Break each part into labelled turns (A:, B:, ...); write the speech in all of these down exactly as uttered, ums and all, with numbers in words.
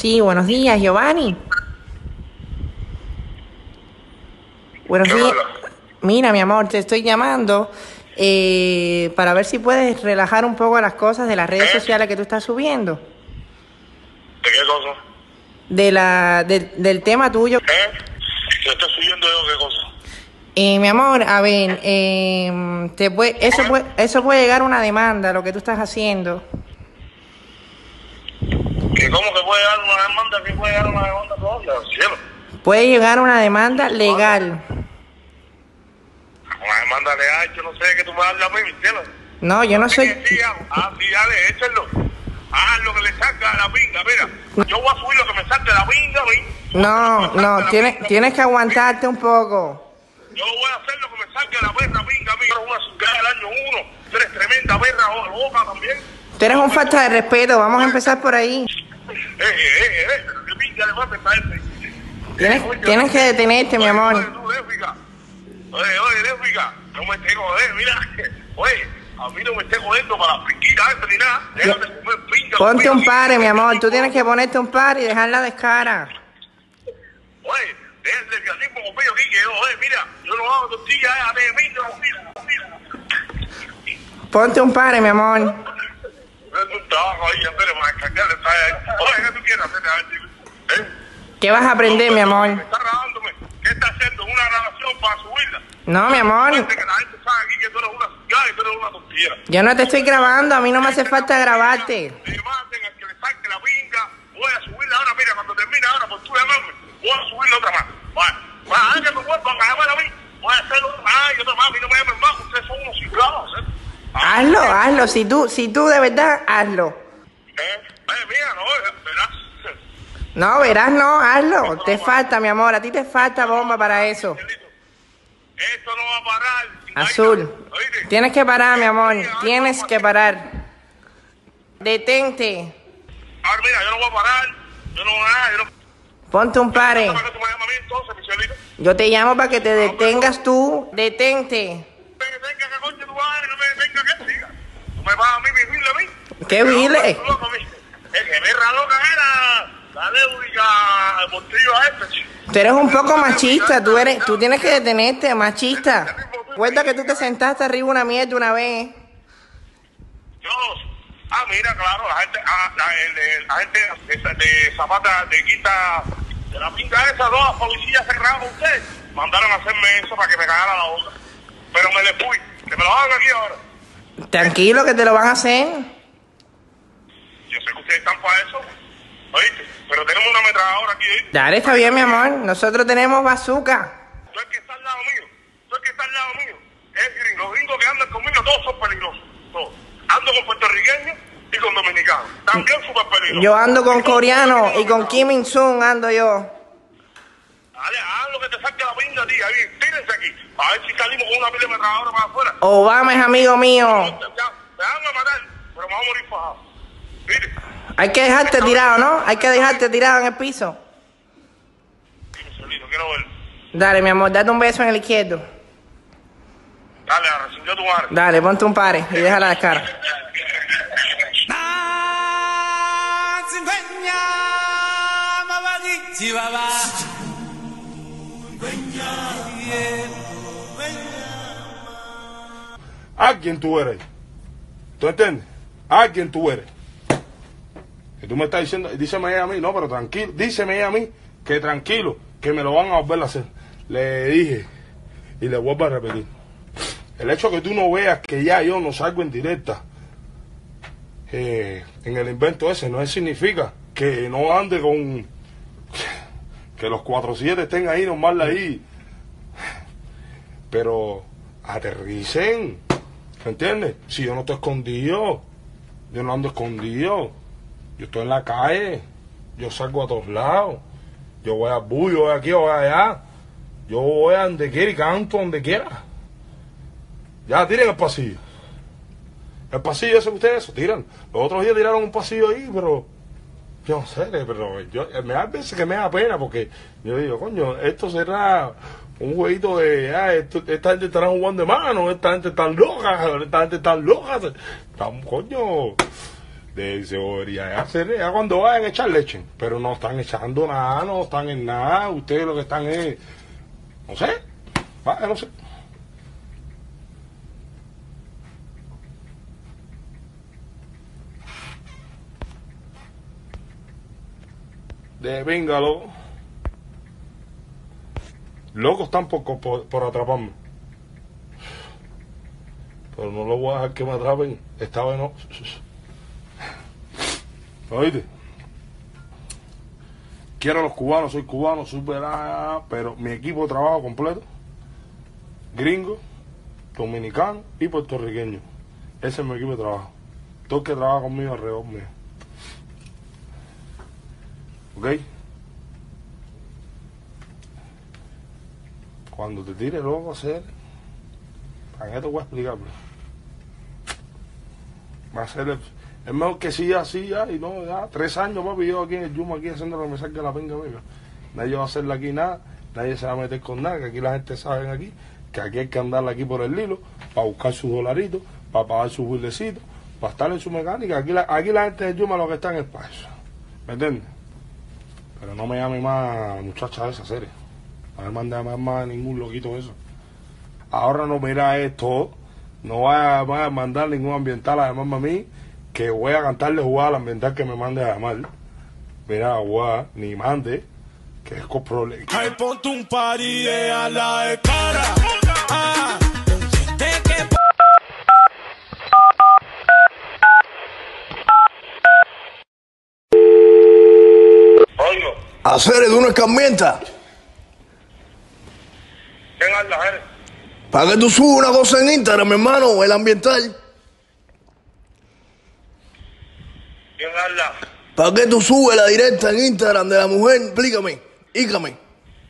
A: Sí, buenos días, Giovanni. Buenos días. Mira, mi amor, te estoy llamando eh, para ver si puedes relajar un poco las cosas de las redes
B: ¿Eh?
A: sociales que tú estás subiendo.
B: ¿De qué cosa?
A: De la, de- del tema tuyo.
B: ¿Eh? ¿Qué estás subiendo yo qué cosa?
A: Eh, mi amor, a ver, eh, te puede, eso, puede, eso puede llegar a una demanda, lo que tú estás haciendo.
B: ¿Que cómo que puede dar una demanda? ¿Qué puede dar una demanda todavía? Cielo.
A: Puede llegar a una demanda legal.
B: Una demanda legal, yo no sé qué tú me das a mí, cielo.
A: No, yo no soy...
B: Sí, ah, sí, dale, échalo. Haz lo que le salga a la pinga, mira. Yo voy a subir lo que me salga a la pinga, ¿ví?
A: No, no, tienes, tienes que aguantarte un poco.
B: Yo voy a hacer lo que me salga a la perra pinga, mira. Una cingada del año uno. Tú eres tremenda perra, loca también.
A: Tú eres un falta de respeto, vamos a empezar por ahí.
B: Eh, eh, eh, eh, pero qué pinga le va a pensar este.
A: Tienes, tienes que detenerte, mi amor.
B: Oye, tú, Léfica. Oye, oye, Léfica, no me estés jodiendo, mira. Oye, a mí no me estés jodiendo para la pinguita esta ni nada. Déjate comer pinga.
A: Ponte un
B: pinga.
A: pare, mi amor. Tú tienes que ponerte un pare y dejarla descara.
B: Oye, déjate que así como pillo aquí que yo, oye, mira, yo no hago tortillas, eh, a mí, mira, mira, mira.
A: Ponte un pare, mi amor.
B: Es un trabajo ahí, Andrés, para cargarle, está ahí. Oye, ¿qué tú quieres hacer? ¿Eh?
A: ¿Qué vas a aprender, mi amor?
B: Está grabándome. ¿Qué está haciendo? ¿Una grabación para subirla?
A: No, mi amor.
B: Que la gente sabe aquí que tú eres una cigara y tú eres una tortilla.
A: Yo no te estoy grabando. A mí no me hace falta grabarte.
B: Me manden al que le saque la pinga. Voy a subirla ahora, mira, cuando termine ahora, por tú llamarme, voy a subirla otra más. Vale, va, que me vuelvan a llamar a mí. Voy a hacer otra más y otra más. A mí no me llamen más, ustedes son unos cigarros, ¿eh?
A: Hazlo, hazlo. Si tú, si tú de verdad, hazlo.
B: ¿Eh? Eh, mira, no, verás.
A: No, verás, no, hazlo. Te falta, mi amor. A ti te falta bomba para eso.
B: Esto no va a parar.
A: Azul.
B: ¿Oíste?
A: Tienes que parar, mi amor. Tienes que parar. Detente.
B: Ahora, mira, yo no voy a parar. Yo no voy a nada. Yo no...
A: Ponte un pare.
B: ¿Para qué tú me llamas a mí entonces, Michelito?
A: Yo te llamo para que te detengas tú. Detente.
B: Me detenga, que coño tu madre, no me detenga, que siga. Tú me vas a mí, mi a mí.
A: ¿Qué vile?
B: Es que perra loca era la Léudica deportiva esta, chico.
A: Tú eres un poco machista, tú eres, tú tienes que detenerte, machista. Recuerda que tú te sentaste arriba una mierda una vez.
B: Yo, ah, mira, claro, la gente, ah, la, el, el, la gente de, de Zapata, de Quita, de la pinta esa, dos policías cerrados con usted, mandaron a hacerme eso para que me cagara la boca. Pero me le fui, que me lo hagan aquí ahora.
A: Tranquilo que te lo van a hacer.
B: Yo sé que ustedes están para eso, ¿oíste? Pero tenemos una ametralladora aquí, ¿oíste?
A: Dale, está bien, mi amor. Nosotros tenemos bazooka.
B: Tú el que está al lado mío, tú el que está al lado mío, es gringo. Los gringos que andan conmigo, todos son peligrosos, todos. Ando con puertorriqueños y con dominicanos, también súper peligrosos.
A: Yo ando con coreano y con Kim Il-sung ando yo.
B: Dale, haz lo que te saque la pinga, tía, ahí, tírense aquí, a ver si salimos con una pila de ametralladora para afuera.
A: Obama es amigo mío.
B: Ya, te van a matar, pero me vamos a morir fajados. Mire.
A: Hay que dejarte tirado, ¿no? Hay que dejarte tirado en el piso.
B: Dime, Solito, quiero verlo.
A: Dale, mi amor, date un beso en el izquierdo.
B: Dale, ahora, sin yo tu madre.
A: Dale, ponte un pare y déjala de cara.
C: ¿A quién tú eres? ¿Tú entiendes? ¿A quién tú eres? Que tú me estás diciendo, díseme ella a mí, no, pero tranquilo, díseme ella a mí, que tranquilo, que me lo van a volver a hacer. Le dije, y le vuelvo a repetir, el hecho que tú no veas que ya yo no salgo en directa eh, en el invento ese, no significa que no ande con, que los cuatro siete estén ahí, normal ahí, pero aterricen, ¿entiendes? Si yo no estoy escondido, yo no ando escondido. Yo estoy en la calle, yo salgo a todos lados, yo voy a Bu, yo voy aquí, yo voy allá, yo voy a donde quiera y canto donde quiera. Ya, tiren el pasillo. El pasillo ese que ustedes eso, tiran. Los otros días tiraron un pasillo ahí, pero yo no sé, pero yo, me da veces que me da pena porque yo digo, coño, esto será un jueguito de, ah, esto, esta gente estará jugando de mano, esta gente está loca, esta gente está loca, están, coño. de debería hacer ya cuando vayan a echar leche, pero no están echando nada, no están en nada, ustedes lo que están es, no sé, vaya, no sé. De venga, loco. Locos están por, por, por atraparme. Pero no lo voy a dejar que me atrapen. Esta vez no. ¿Oíste? Quiero a los cubanos, soy cubano, súper, pero mi equipo de trabajo completo, gringo, dominicano y puertorriqueño. Ese es mi equipo de trabajo. Todo el que trabaja conmigo alrededor mío. ¿Ok? Cuando te tire loco a hacer, ¿para qué te voy a explicar? Bro? Va a ser, el, es mejor que siga así ya, y no, ya, tres años, papi, yo aquí en el Yuma, aquí haciendo lo que me salga la pinga, amiga. Nadie va a hacerle aquí nada, nadie se va a meter con nada, que aquí la gente sabe aquí, que aquí hay que andarle aquí por el hilo, para buscar sus dolaritos, para pagar sus bilecitos, para estar en su mecánica. Aquí la, aquí la gente del Yuma lo que está en el país, ¿me entiendes? Pero no me llame más muchacha de esa serie. No me mande más, más ningún loquito de eso. Ahora no mira esto. No vaya, vaya a mandar ningún ambiental a llamarme a mí, que voy a cantarle jugar al ambiental que me mande a llamar. Mira, jugar, ni mande, que es coprole.
D: Ay, ponte un party a la de cara. Ah, de que...
B: Oigo,
E: Hacer de una escarmienta.
B: ¿quién habla, Jerez?
E: ¿Para que tú subas una cosa en Instagram, mi hermano? El ambiental.
B: ¿Quién habla?
E: ¿Para qué tú subes la directa en Instagram de la mujer? Explícame, ícame.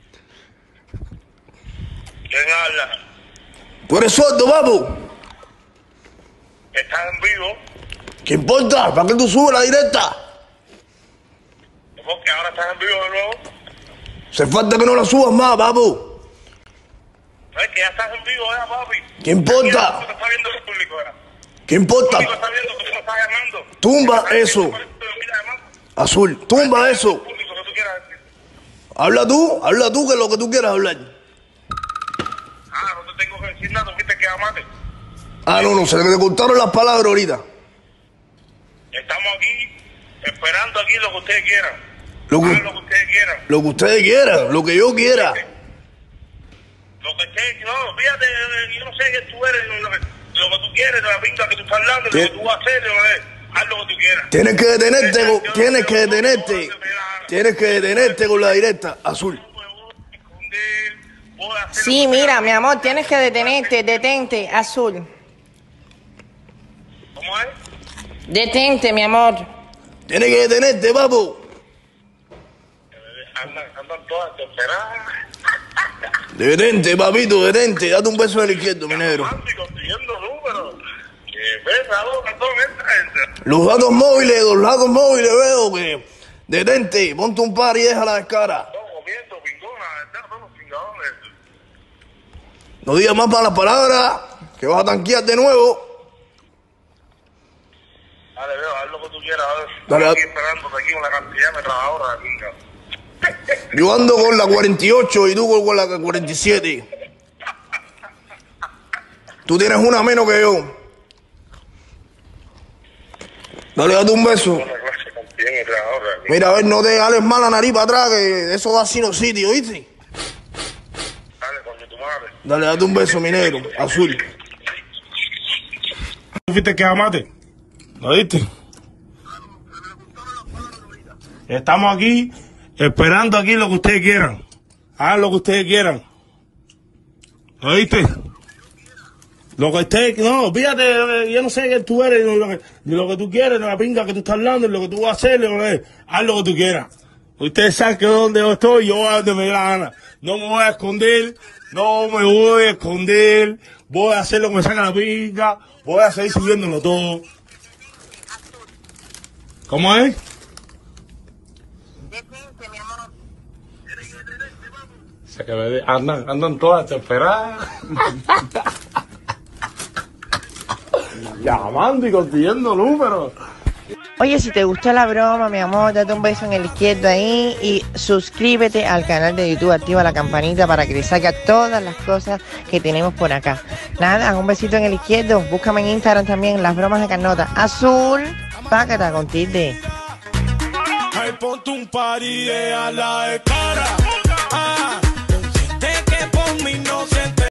B: ¿Quién habla?
E: ¿Tú eres sordo, papu?
B: ¿Estás en vivo?
E: ¿Qué importa? ¿Para qué tú subes la directa?
B: ¿Por qué ahora estás en vivo de nuevo?
E: Se falta que no la subas más, papu.
B: No, es que ya estás en vivo, ¿eh, papi?
E: ¿Qué importa?
B: Aquí el público está viendo el público, ¿eh?
E: ¿Qué
B: El
E: importa?
B: público está viendo que tú me estás llamando.
E: Tumba
B: El
E: eso.
B: público me está llamando.
E: Azul, tumba eso.
B: El público que tú quieras decir.
E: Habla tú, habla tú, que es lo que tú quieras hablar.
B: Ah, no te tengo que decir nada, tú viste que llamaste.
E: Ah, no, no, se le cortaron las palabras ahorita.
B: Estamos aquí esperando aquí lo que ustedes quieran.
E: Lo que,
B: Hagan lo que ustedes quieran.
E: lo que ustedes quieran, lo que yo quiera.
B: Lo que ustedes, no, fíjate, yo no sé qué tú eres, lo que, lo que tú quieres, de la pinta que tú estás hablando, lo que tú vas a hacer, lo que, haz lo que tú quieras.
E: Tienes que detenerte, con- tienes que detenerte. Tienes que detenerte con la directa, Azul.
A: Sí, mira, mi amor, tienes que detenerte, detente, Azul.
B: ¿Cómo es?
A: Detente, mi amor.
E: Tienes que detenerte, papu.
B: Andan, andan todas desesperadas.
E: Detente, papito, detente. Date un beso en el izquierdo, mi negro.
B: Románticos, pidiendo números. Que besa, loca, toda esta gente.
E: Los datos móviles, los datos móviles, veo que... Detente, ponte un par y déjala descara.
B: Todos comiendo, pingona, ¿verdad? Todos los pingadores.
E: No digas más para las palabras, que vas a tanquear de nuevo.
B: Dale, veo, haz lo que tú quieras. A ver.
E: Dale,
B: Estoy
E: dale.
B: esperándote aquí una cantidad de trabajadores de pinga.
E: Yo ando con la cuarenta y ocho y tú con la cuarenta y siete. Tú tienes una menos que yo. Dale, date un beso.
B: Una clase de cantidad de trabajadores aquí.
E: Mira, a ver, no te jales mal la nariz para atrás, que eso da sinusitis, ¿oíste?
B: Dale, coño, tu madre.
E: Dale, date un beso, mi negro, Azul.
C: ¿Tú fuiste que llamaste? ¿Lo viste? Estamos aquí esperando aquí lo que ustedes quieran. Hagan lo que ustedes quieran. ¿Lo viste? Lo que ustedes... No, fíjate, yo no sé qué tú eres, lo que, lo que tú quieres, la pinga que tú estás hablando, lo que tú vas a hacer, lo que, haz lo que tú quieras. Ustedes saben que donde yo estoy, yo voy a donde me dé la gana. No me voy a esconder, no me voy a esconder. Voy a hacer lo que me saca la pinga, voy a seguir subiéndolo todo. ¿Cómo es? Se que me de- andan, andan todas desesperadas. Llamando y consiguiendo números.
A: Oye, si te gustó la broma, mi amor, date un beso en el izquierdo ahí y suscríbete al canal de YouTube, activa la campanita para que te salga todas las cosas que tenemos por acá. Nada, un besito en el izquierdo, búscame en Instagram también, las bromas de Carnota. Azul, pácata con tilde.
D: Ay, ponte un party a la de cara.